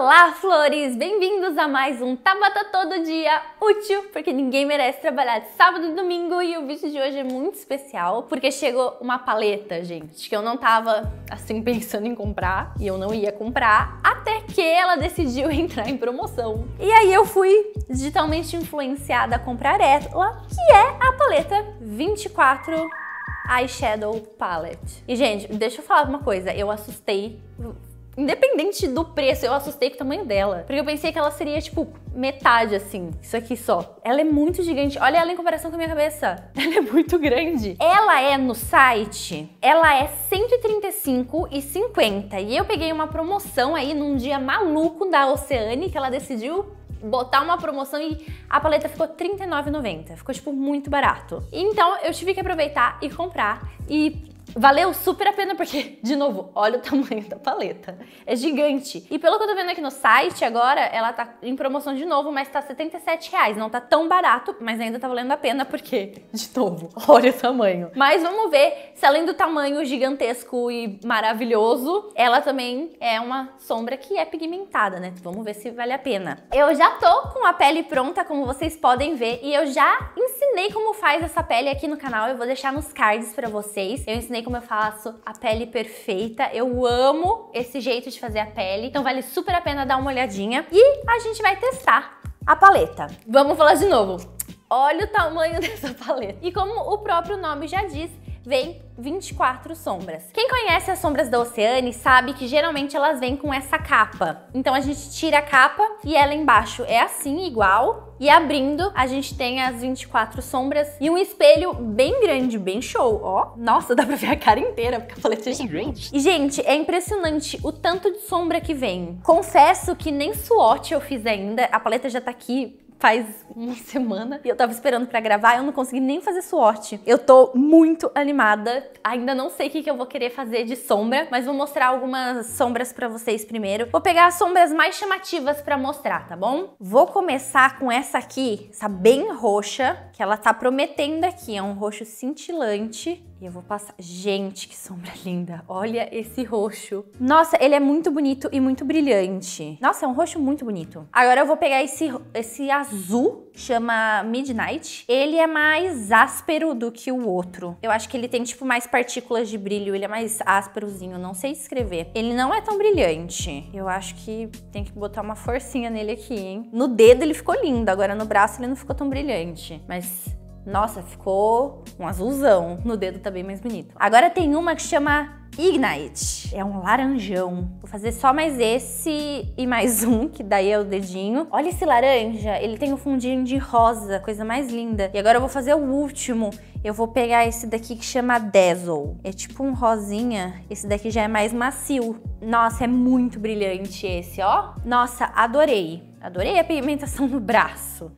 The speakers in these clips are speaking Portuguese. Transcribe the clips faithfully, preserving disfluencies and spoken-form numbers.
Olá, flores! Bem-vindos a mais um Tabata Todo Dia útil, porque ninguém merece trabalhar de sábado e domingo. E o vídeo de hoje é muito especial, porque chegou uma paleta, gente, que eu não tava, assim, pensando em comprar, e eu não ia comprar, até que ela decidiu entrar em promoção. E aí eu fui digitalmente influenciada a comprar ela, que é a paleta vinte e quatro Eyeshadow Palette. E, gente, deixa eu falar uma coisa, eu assustei... Independente do preço, eu assustei com o tamanho dela. Porque eu pensei que ela seria, tipo, metade, assim. Isso aqui só. Ela é muito gigante. Olha ela em comparação com a minha cabeça. Ela é muito grande. Ela é, no site, ela é cento e trinta e cinco reais e cinquenta centavos. E eu peguei uma promoção aí num dia maluco da Oceane, que ela decidiu botar uma promoção e a paleta ficou trinta e nove reais e noventa centavos. Ficou, tipo, muito barato. Então, eu tive que aproveitar e comprar. E... valeu super a pena porque, de novo, olha o tamanho da paleta. É gigante. E pelo que eu tô vendo aqui no site agora, ela tá em promoção de novo, mas tá setenta e sete reais. Não tá tão barato, mas ainda tá valendo a pena porque, de novo, olha o tamanho. Mas vamos ver se além do tamanho gigantesco e maravilhoso, ela também é uma sombra que é pigmentada, né? Vamos ver se vale a pena. Eu já tô com a pele pronta, como vocês podem ver, e eu já ensinei como faz essa pele aqui no canal. Eu vou deixar nos cards pra vocês. Eu ensinei como eu faço a pele perfeita. Eu amo esse jeito de fazer a pele, então vale super a pena dar uma olhadinha. E a gente vai testar a paleta. Vamos falar de novo. Olha o tamanho dessa paleta. E como o próprio nome já diz, vem vinte e quatro sombras. Quem conhece as sombras da Oceane sabe que geralmente elas vêm com essa capa. Então a gente tira a capa e ela embaixo é assim, igual. E abrindo, a gente tem as vinte e quatro sombras e um espelho bem grande, bem show, ó. Nossa, dá pra ver a cara inteira, porque a paleta é gigante. E, gente, é impressionante o tanto de sombra que vem. Confesso que nem swatch eu fiz ainda. A paleta já tá aqui faz uma semana e eu tava esperando pra gravar, eu não consegui nem fazer swatch. Eu tô muito animada, ainda não sei o que, que eu vou querer fazer de sombra, mas vou mostrar algumas sombras pra vocês primeiro. Vou pegar as sombras mais chamativas pra mostrar, tá bom? Vou começar com essa aqui, essa bem roxa, que ela tá prometendo aqui, é um roxo cintilante. E eu vou passar... Gente, que sombra linda. Olha esse roxo. Nossa, ele é muito bonito e muito brilhante. Nossa, é um roxo muito bonito. Agora eu vou pegar esse, esse azul, chama Midnight. Ele é mais áspero do que o outro. Eu acho que ele tem, tipo, mais partículas de brilho. Ele é mais ásperozinho, não sei descrever. Ele não é tão brilhante. Eu acho que tem que botar uma forcinha nele aqui, hein? No dedo ele ficou lindo, agora no braço ele não ficou tão brilhante. Mas... nossa, ficou um azulzão. No dedo tá bem mais bonito. Agora tem uma que chama Ignite. É um laranjão. Vou fazer só mais esse e mais um, que daí é o dedinho. Olha esse laranja. Ele tem um fundinho de rosa, coisa mais linda. E agora eu vou fazer o último. Eu vou pegar esse daqui que chama Dazzle. É tipo um rosinha. Esse daqui já é mais macio. Nossa, é muito brilhante esse, ó. Nossa, adorei. Adorei a pigmentação no braço.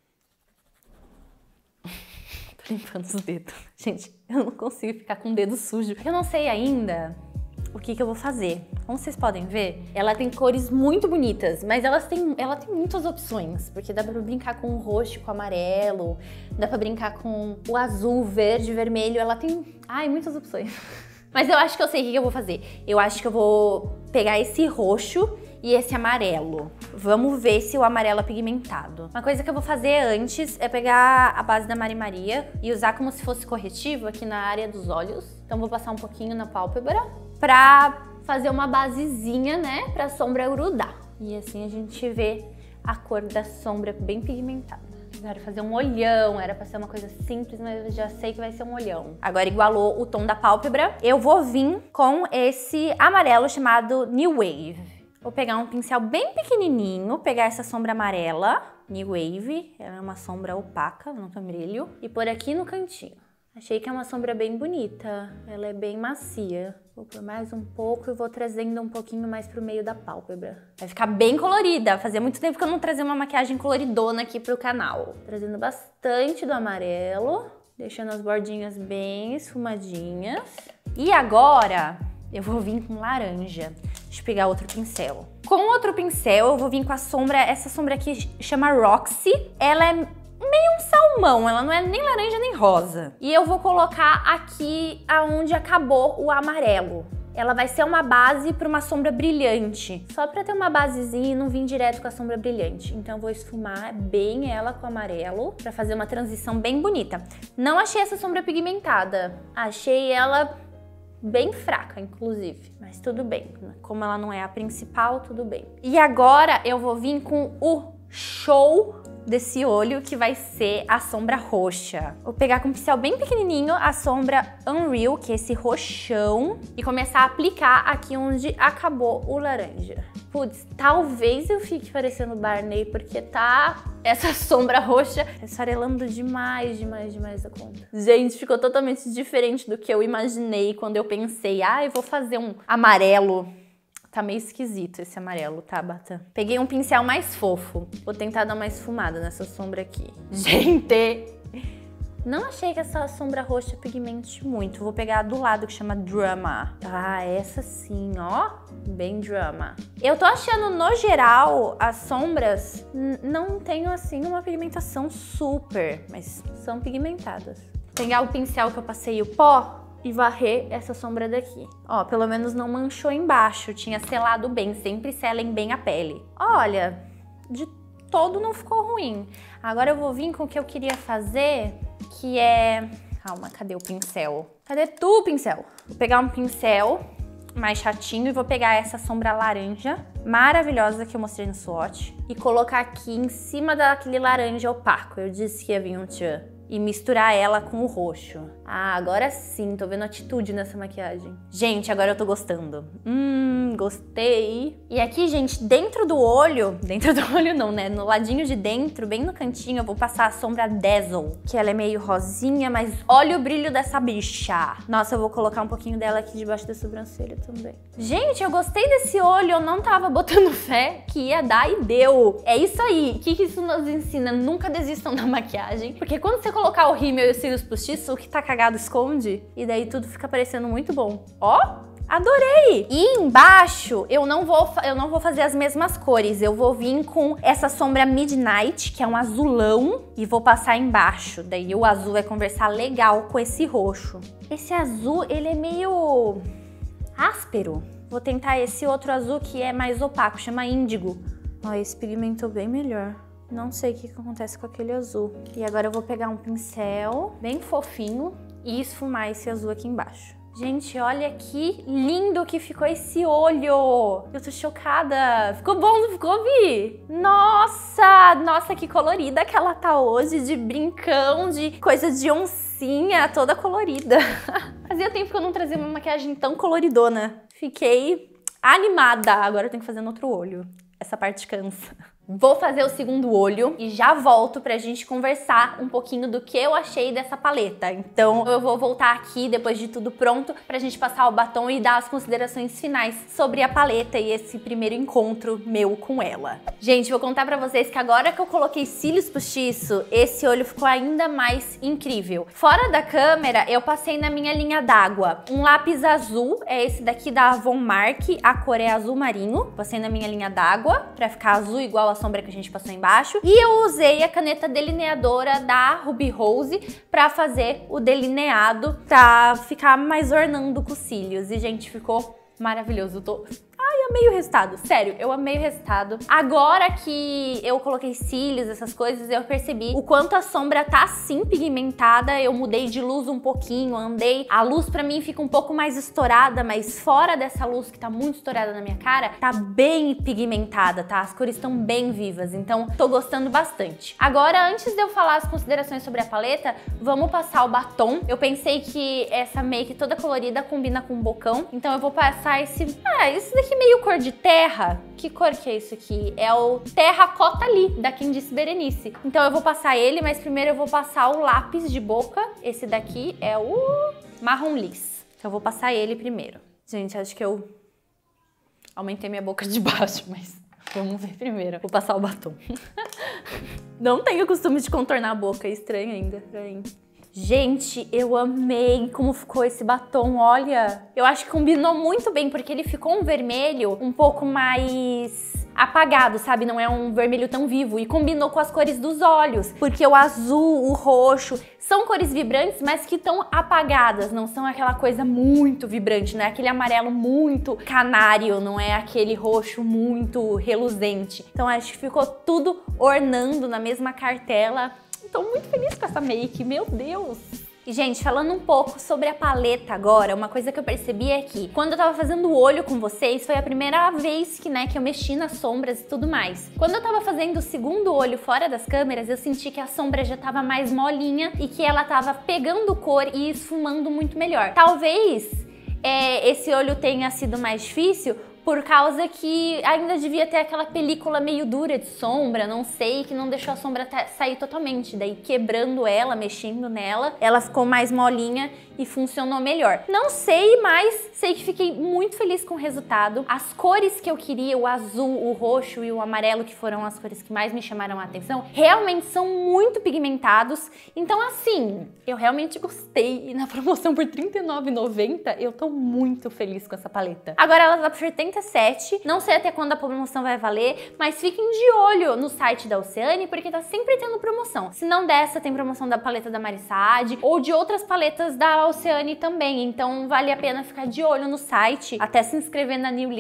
Tô limpando os dedos. Gente, eu não consigo ficar com o dedo sujo. Eu não sei ainda o que que eu vou fazer. Como vocês podem ver, ela tem cores muito bonitas, mas elas têm, ela tem muitas opções, porque dá pra brincar com o roxo, com o amarelo, dá pra brincar com o azul, verde, vermelho, ela tem... ai, muitas opções. Mas eu acho que eu sei o que que eu vou fazer. Eu acho que eu vou pegar esse roxo e esse amarelo. Vamos ver se o amarelo é pigmentado. Uma coisa que eu vou fazer antes é pegar a base da Mari Maria e usar como se fosse corretivo aqui na área dos olhos. Então vou passar um pouquinho na pálpebra pra fazer uma basezinha, né, pra sombra grudar. E assim a gente vê a cor da sombra bem pigmentada. Eu quero fazer um olhão, era pra ser uma coisa simples, mas eu já sei que vai ser um olhão. Agora igualou o tom da pálpebra. Eu vou vir com esse amarelo chamado New Wave. Vou pegar um pincel bem pequenininho, pegar essa sombra amarela, New Wave, ela é uma sombra opaca, não tem brilho, e pôr aqui no cantinho. Achei que é uma sombra bem bonita, ela é bem macia. Vou pôr mais um pouco e vou trazendo um pouquinho mais pro meio da pálpebra. Vai ficar bem colorida, fazia muito tempo que eu não trazia uma maquiagem coloridona aqui pro canal. Trazendo bastante do amarelo, deixando as bordinhas bem esfumadinhas. E agora eu vou vir com laranja. Deixa eu pegar outro pincel. Com outro pincel, eu vou vir com a sombra, essa sombra aqui chama Roxy. Ela é meio um salmão, ela não é nem laranja nem rosa. E eu vou colocar aqui aonde acabou o amarelo. ela vai ser uma base para uma sombra brilhante. Só para ter uma basezinha e não vir direto com a sombra brilhante. Então eu vou esfumar bem ela com amarelo para fazer uma transição bem bonita. Não achei essa sombra pigmentada. Achei ela bem fraca, inclusive. Mas tudo bem. Como ela não é a principal, tudo bem. E agora eu vou vir com o show desse olho, que vai ser a sombra roxa. Vou pegar com um pincel bem pequenininho a sombra Unreal, que é esse roxão, e começar a aplicar aqui onde acabou o laranja. Putz, talvez eu fique parecendo Barney, porque tá essa sombra roxa esfarelando demais, demais, demais a conta. Gente, ficou totalmente diferente do que eu imaginei quando eu pensei, ah, eu vou fazer um amarelo. Tá meio esquisito esse amarelo, tá, Bata? Peguei um pincel mais fofo. Vou tentar dar uma esfumada nessa sombra aqui. Gente! Não achei que essa sombra roxa pigmente muito. Vou pegar a do lado, que chama Drama. Ah, essa sim, ó. Bem drama. Eu tô achando, no geral, as sombras não tenho, assim, uma pigmentação super, mas são pigmentadas. Vou pegar o pincel que eu passei o pó e varrer essa sombra daqui. Ó, pelo menos não manchou embaixo, tinha selado bem, sempre selem bem a pele. Olha, de todo não ficou ruim. Agora eu vou vir com o que eu queria fazer, que é... Calma, cadê o pincel? Cadê tu, pincel? Vou pegar um pincel mais chatinho e vou pegar essa sombra laranja maravilhosa que eu mostrei no swatch e colocar aqui em cima daquele laranja opaco. Eu disse que ia vir um tchan. E misturar ela com o roxo. Ah, agora sim, tô vendo atitude nessa maquiagem. Gente, agora eu tô gostando. Hum, gostei. E aqui, gente, dentro do olho, dentro do olho não, né? No ladinho de dentro, bem no cantinho, eu vou passar a sombra Dazzle, que ela é meio rosinha, mas olha o brilho dessa bicha. Nossa, eu vou colocar um pouquinho dela aqui debaixo da sobrancelha também. Gente, eu gostei desse olho, eu não tava botando fé que ia dar e deu. É isso aí. O que que isso nos ensina? Nunca desistam da maquiagem, porque quando você colocar o rímel e os cílios postiços, o que tá cagado esconde. E daí tudo fica parecendo muito bom. Ó, adorei! E embaixo eu não vou, eu não vou fazer as mesmas cores. Eu vou vir com essa sombra Midnight, que é um azulão, e vou passar embaixo. Daí o azul vai conversar legal com esse roxo. Esse azul, ele é meio áspero. Vou tentar esse outro azul que é mais opaco, chama Índigo. Ó, esse pigmentou bem melhor. Não sei o que acontece com aquele azul. E agora eu vou pegar um pincel bem fofinho e esfumar esse azul aqui embaixo. Gente, olha que lindo que ficou esse olho! Eu tô chocada! Ficou bom, não ficou, Vi? Nossa! Nossa, que colorida que ela tá hoje, de brincão, de coisa de oncinha, toda colorida. Fazia tempo que eu não trazia uma maquiagem tão coloridona. Fiquei animada. Agora eu tenho que fazer no outro olho. Essa parte cansa. Vou fazer o segundo olho e já volto pra gente conversar um pouquinho do que eu achei dessa paleta. Então eu vou voltar aqui depois de tudo pronto pra gente passar o batom e dar as considerações finais sobre a paleta e esse primeiro encontro meu com ela. Gente, vou contar pra vocês que agora que eu coloquei cílios postiço, esse olho ficou ainda mais incrível. Fora da câmera, eu passei na minha linha d'água um lápis azul, é esse daqui da Von Mark, a cor é azul marinho. Passei na minha linha d'água pra ficar azul igual a sombra que a gente passou embaixo. E eu usei a caneta delineadora da Ruby Rose pra fazer o delineado, pra ficar mais ornando com os cílios. E, gente, ficou maravilhoso. Eu tô... Ai, amei o resultado. Sério, eu amei o resultado. Agora que eu coloquei cílios, essas coisas, eu percebi o quanto a sombra tá assim pigmentada. Eu mudei de luz um pouquinho, andei. A luz pra mim fica um pouco mais estourada, mas fora dessa luz que tá muito estourada na minha cara, tá bem pigmentada, tá? As cores estão bem vivas, então tô gostando bastante. Agora, antes de eu falar as considerações sobre a paleta, vamos passar o batom. Eu pensei que essa make toda colorida combina com o bocão, então eu vou passar esse... Ah, esse daqui meio cor de terra. Que cor que é isso aqui? É o Terracota Ali, da Quem Disse Berenice. Então eu vou passar ele, mas primeiro eu vou passar o lápis de boca. Esse daqui é o Marrom Liss. Então eu vou passar ele primeiro. Gente, acho que eu aumentei minha boca de baixo, mas vamos ver primeiro. Vou passar o batom. Não tenho costume de contornar a boca, é estranho ainda pra mim. Gente, eu amei como ficou esse batom, olha. Eu acho que combinou muito bem, porque ele ficou um vermelho um pouco mais apagado, sabe? Não é um vermelho tão vivo. E combinou com as cores dos olhos, porque o azul, o roxo, são cores vibrantes, mas que estão apagadas, não são aquela coisa muito vibrante, não é aquele amarelo muito canário, não é aquele roxo muito reluzente. Então acho que ficou tudo ornando na mesma cartela. Tô muito feliz com essa make, meu Deus! E, gente, falando um pouco sobre a paleta agora, uma coisa que eu percebi é que quando eu tava fazendo o olho com vocês, foi a primeira vez que, né, que eu mexi nas sombras e tudo mais. Quando eu tava fazendo o segundo olho fora das câmeras, eu senti que a sombra já tava mais molinha e que ela tava pegando cor e esfumando muito melhor. Talvez é, esse olho tenha sido mais difícil por causa que ainda devia ter aquela película meio dura de sombra, não sei, que não deixou a sombra sair totalmente. Daí quebrando ela, mexendo nela, ela ficou mais molinha e funcionou melhor. Não sei, mas sei que fiquei muito feliz com o resultado. As cores que eu queria, o azul, o roxo e o amarelo, que foram as cores que mais me chamaram a atenção, realmente são muito pigmentados. Então assim, eu realmente gostei. E na promoção por trinta e nove reais e noventa centavos, eu tô muito feliz com essa paleta. Agora ela tá por setenta e sete reais, não sei até quando a promoção vai valer, mas fiquem de olho no site da Oceane, porque tá sempre tendo promoção. Se não dessa, tem promoção da paleta da Mari Saad ou de outras paletas da Oceane também, então vale a pena ficar de olho no site, até se inscrever na new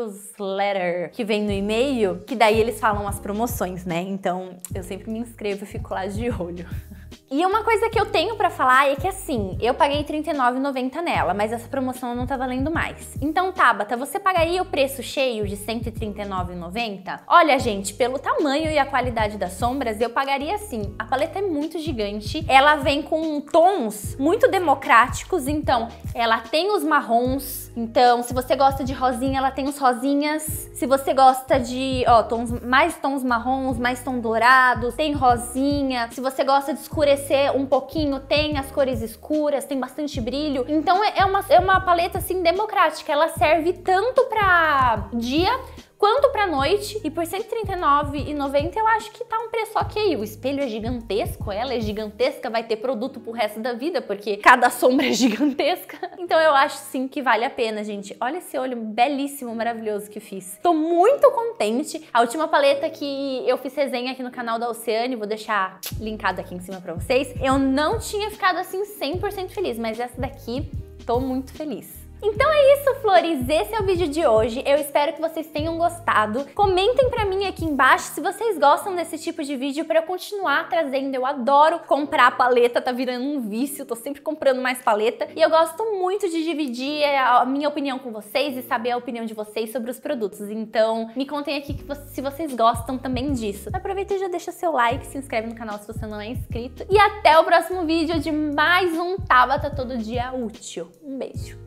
newsletter que vem no e-mail, que daí eles falam as promoções, né? Então eu sempre me inscrevo e fico lá de olho. E uma coisa que eu tenho pra falar é que assim, eu paguei trinta e nove reais e noventa centavos nela, mas essa promoção não tá valendo mais. Então, Tabata, você pagaria o preço cheio de cento e trinta e nove reais e noventa centavos? Olha, gente, pelo tamanho e a qualidade das sombras, eu pagaria sim. A paleta é muito gigante, ela vem com tons muito democráticos, então ela tem os marrons, então se você gosta de rosinha, ela tem os rosinhas. Se você gosta de, ó, tons, mais tons marrons, mais tons dourados, tem rosinha. Se você gosta de escurecer um pouquinho, tem as cores escuras, tem bastante brilho. Então é uma, é uma paleta assim democrática, ela serve tanto pra dia quanto pra noite, e por cento e trinta e nove reais e noventa centavos eu acho que tá um preço ok. O espelho é gigantesco, ela é gigantesca, vai ter produto pro resto da vida, porque cada sombra é gigantesca. Então eu acho sim que vale a pena, gente. Olha esse olho belíssimo, maravilhoso que fiz. Tô muito contente. A última paleta que eu fiz resenha aqui no canal da Oceane, vou deixar linkado aqui em cima pra vocês, eu não tinha ficado assim cem por cento feliz, mas essa daqui tô muito feliz. Então é isso, flores, esse é o vídeo de hoje, eu espero que vocês tenham gostado. Comentem pra mim aqui embaixo se vocês gostam desse tipo de vídeo pra eu continuar trazendo. Eu adoro comprar paleta, tá virando um vício, tô sempre comprando mais paleta. E eu gosto muito de dividir a minha opinião com vocês e saber a opinião de vocês sobre os produtos. Então me contem aqui se vocês gostam também disso. Aproveita e já deixa seu like, se inscreve no canal se você não é inscrito. E até o próximo vídeo de mais um Tabata Todo Dia Útil. Um beijo!